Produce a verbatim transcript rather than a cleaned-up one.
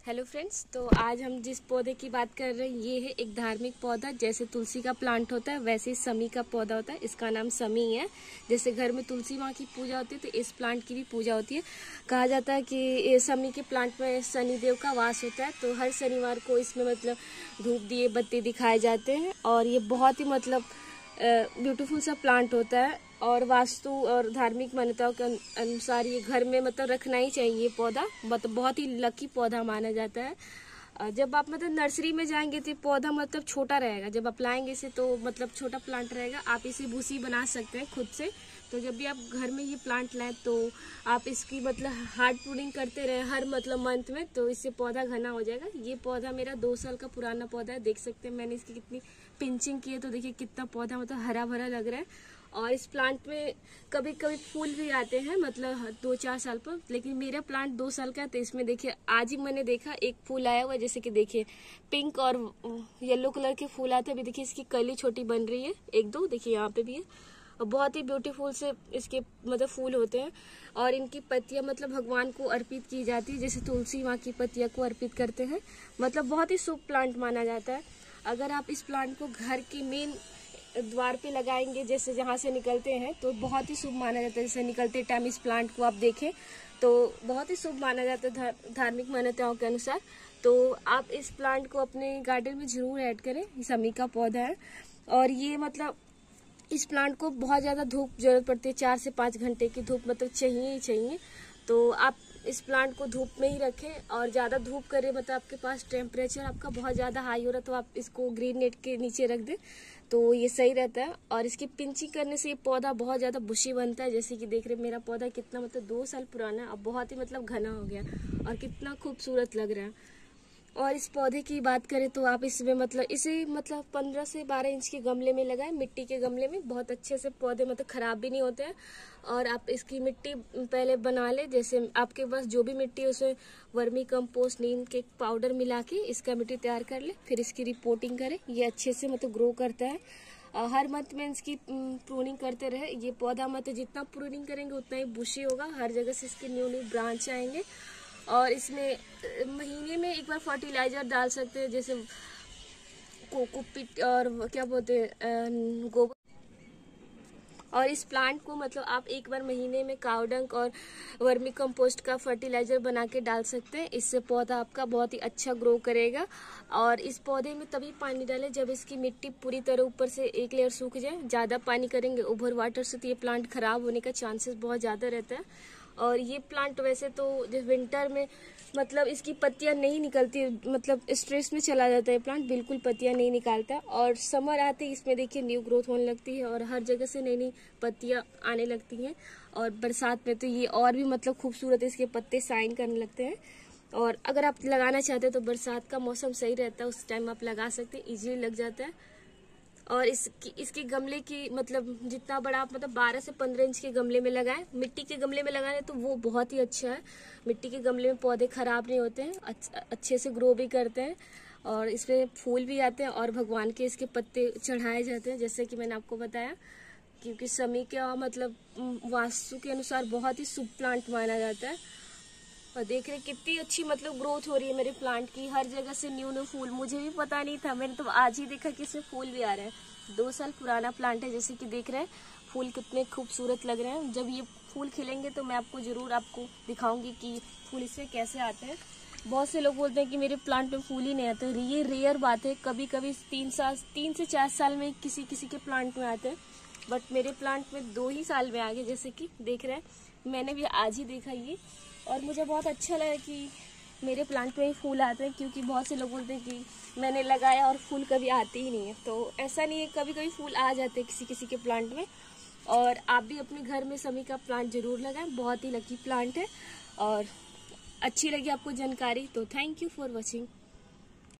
Hello friends, तो आज हम जिस पौधे की बात कर रहे हैं ये है एक धार्मिक पौधा। जैसे तुलसी का प्लांट होता है वैसे ही समी का पौधा होता है। इसका नाम समी है। जैसे घर में तुलसी माँ की पूजा होती है तो इस प्लांट की भी पूजा होती है। कहा जाता है कि ये समी के प्लांट में शनिदेव का वास होता है, तो हर शनिवार को इसमें मतलब धूप दिए बत्ती दिखाए जाते हैं। और ये बहुत ही मतलब ब्यूटीफुल सा प्लांट होता है और वास्तु और धार्मिक मान्यताओं के अनुसार ये घर में मतलब रखना ही चाहिए। पौधा मतलब बहुत ही लकी पौधा माना जाता है। जब आप मतलब नर्सरी में जाएंगे तो पौधा मतलब छोटा रहेगा, जब आप लाएंगे इसे तो मतलब छोटा प्लांट रहेगा। आप इसे भूसी बना सकते हैं खुद से। तो जब भी आप घर में ये प्लांट लाएं तो आप इसकी मतलब हार्ड प्रूनिंग करते रहे हर मतलब मंथ में, तो इससे पौधा घना हो जाएगा। ये पौधा मेरा दो साल का पुराना पौधा है। देख सकते हैं मैंने इसकी कितनी पिंचिंग की है, तो देखिए कितना पौधा मतलब हरा भरा लग रहा है। और इस प्लांट में कभी कभी फूल भी आते हैं मतलब दो चार साल पर, लेकिन मेरा प्लांट दो साल का है तो इसमें देखिए आज ही मैंने देखा एक फूल आया हुआ है। जैसे कि देखिए पिंक और येलो कलर के फूल आते हैं। अभी देखिए इसकी कली छोटी बन रही है, एक दो देखिए यहाँ पे भी है। और बहुत ही ब्यूटीफुल से इसके मतलब फूल होते हैं। और इनकी पत्तियां मतलब भगवान को अर्पित की जाती है, जैसे तुलसी माँ की पत्तियां को अर्पित करते हैं। मतलब बहुत ही शुभ प्लांट माना जाता है। अगर आप इस प्लांट को घर की मेन द्वार पे लगाएंगे, जैसे जहाँ से निकलते हैं, तो बहुत ही शुभ माना जाता है। जैसे निकलते टाइम इस प्लांट को आप देखें तो बहुत ही शुभ माना जाता है धार्मिक मान्यताओं के अनुसार। तो आप इस प्लांट को अपने गार्डन में जरूर ऐड करें। ये समी का पौधा है और ये मतलब इस प्लांट को बहुत ज़्यादा धूप जरूरत पड़ती है। चार से पाँच घंटे की धूप मतलब चाहिए ही चाहिए। तो आप इस प्लांट को धूप में ही रखें और ज़्यादा धूप करें मतलब आपके पास टेम्परेचर आपका बहुत ज़्यादा हाई हो रहा है तो आप इसको ग्रीन नेट के नीचे रख दें तो ये सही रहता है। और इसकी पिंचिंग करने से ये पौधा बहुत ज़्यादा बुशी बनता है। जैसे कि देख रहे मेरा पौधा कितना मतलब दो साल पुराना है, अब बहुत ही मतलब घना हो गया और कितना खूबसूरत लग रहा है। और इस पौधे की बात करें तो आप इसमें मतलब इसे मतलब पंद्रह से बारह इंच के गमले में लगाएं, मिट्टी के गमले में। बहुत अच्छे से पौधे मतलब खराब भी नहीं होते हैं। और आप इसकी मिट्टी पहले बना ले, जैसे आपके पास जो भी मिट्टी है उसमें वर्मी कंपोस्ट नीम के पाउडर मिला के इसका मिट्टी तैयार कर ले, फिर इसकी रिपोर्टिंग करें। ये अच्छे से मतलब ग्रो करता है। हर मंथ में इसकी प्रूनिंग करते रहे। ये पौधा मतलब जितना प्रूनिंग करेंगे उतना ही बुशी होगा, हर जगह से इसके न्यू न्यू ब्रांच आएंगे। और इसमें महीने में एक बार फर्टिलाइजर डाल सकते हैं, जैसे कोकोपीट और क्या बोलते हैं गोबर। और इस प्लांट को मतलब आप एक बार महीने में काउडंक और वर्मी कंपोस्ट का फर्टिलाइजर बना के डाल सकते हैं। इससे पौधा आपका बहुत ही अच्छा ग्रो करेगा। और इस पौधे में तभी पानी डालें जब इसकी मिट्टी पूरी तरह ऊपर से एक लेयर सूख जाए। ज़्यादा पानी करेंगे ओवर वाटर से तो ये प्लांट खराब होने का चांसेस बहुत ज़्यादा रहता है। और ये प्लांट वैसे तो जब विंटर में मतलब इसकी पत्तियां नहीं निकलती, मतलब स्ट्रेस में चला जाता है प्लांट, बिल्कुल पत्तियां नहीं निकालता। और समर आते ही इसमें देखिए न्यू ग्रोथ होने लगती है और हर जगह से नई नई पत्तियां आने लगती हैं। और बरसात में तो ये और भी मतलब खूबसूरत इसके पत्ते साइन करने लगते हैं। और अगर आप लगाना चाहते हैं तो बरसात का मौसम सही रहता है, उस टाइम आप लगा सकते हैं, ईजिली लग जाता है। और इसकी इसके गमले की मतलब जितना बड़ा आप मतलब बारह से पंद्रह इंच के गमले में लगाएं। मिट्टी के गमले में लगाएं तो वो बहुत ही अच्छा है। मिट्टी के गमले में पौधे खराब नहीं होते हैं, अच्छे से ग्रो भी करते हैं और इसमें फूल भी आते हैं और भगवान के इसके पत्ते चढ़ाए जाते हैं, जैसे कि मैंने आपको बताया। क्योंकि समी का मतलब वास्तु के अनुसार बहुत ही शुभ प्लांट माना जाता है। और देख रहे कितनी अच्छी मतलब ग्रोथ हो रही है मेरे प्लांट की, हर जगह से न्यू न्यू फूल। मुझे भी पता नहीं था, मैंने तो आज ही देखा कि इसमें फूल भी आ रहे हैं। दो साल पुराना प्लांट है, जैसे कि देख रहे हैं फूल कितने खूबसूरत लग रहे हैं। जब ये फूल खिलेंगे तो मैं आपको जरूर आपको दिखाऊंगी कि फूल इससे कैसे आते हैं। बहुत से लोग बोलते हैं कि मेरे प्लांट में फूल ही नहीं आते, ये रेयर बात है। कभी कभी तीन साल तीन से चार साल में किसी किसी के प्लांट में आते हैं, बट मेरे प्लांट में दो ही साल में आ गए। जैसे कि देख रहे हैं मैंने भी आज ही देखा ये, और मुझे बहुत अच्छा लगा कि मेरे प्लांट में ही फूल आते हैं। क्योंकि बहुत से लोग बोलते हैं कि मैंने लगाया और फूल कभी आते ही नहीं है, तो ऐसा नहीं है, कभी कभी फूल आ जाते हैं किसी किसी के प्लांट में। और आप भी अपने घर में समी का प्लांट जरूर लगाएं, बहुत ही लकी प्लांट है। और अच्छी लगी आपको जानकारी तो थैंक यू फॉर वॉचिंग।